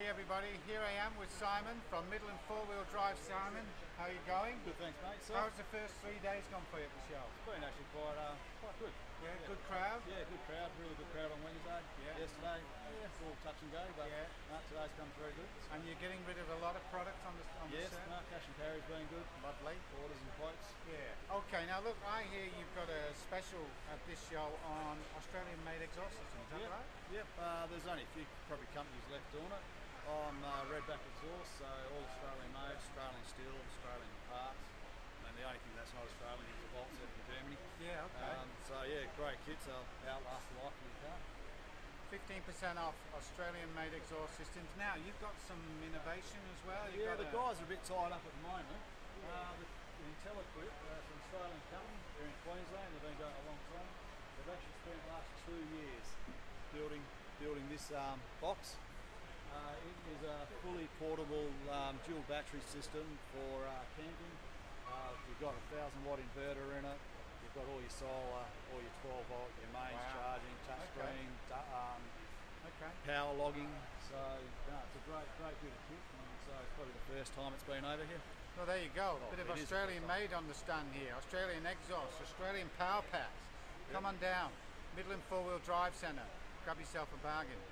Hey everybody, here I am with Simon from Midland Four-Wheel Drive. Simon, how are you going? Good, thanks, mate. So, How's the first 3 days gone for you at the show? it's been actually quite good. Yeah, good crowd? Yeah, good crowd, really good crowd on Wednesday. Yeah. Yesterday, it's all touch and go, but Yeah. today's come very good. And you're getting rid of a lot of products on the Yes, set? cash and carry's been good. Lovely. Orders and quotes. Yeah. Okay, now look, I hear you've got a special at this show on Australian-made exhaust systems, is that right? Yep. There's only a few probably companies left doing it. I'm Redback Exhaust, so all Australian made, Australian steel, Australian parts. And the only thing that's not Australian is the Volt set from Germany. Yeah, okay. So yeah, great kits. They'll outlast the life of the car. 15% off Australian-made exhaust systems. Now, you've got some innovation as well. You've Yeah, got the guys are a bit tied up at the moment. The IntelliQuip, it's an Australian company. They're in Queensland. They've been going a long time. They've actually spent the last 2 years building this box. It is a fully portable dual battery system for camping. You've got a 1,000-watt inverter in it. You've got all your solar, all your 12-volt, your mains charging, touchscreen, power logging. So it's a great bit of kit. And so it's probably the first time it's been over here. Well, there you go. Well, Bit of it is Australian made on the stand here. Australian exhaust, Australian power packs. Come on down. Midland Four-Wheel Drive Centre. Grab yourself a bargain.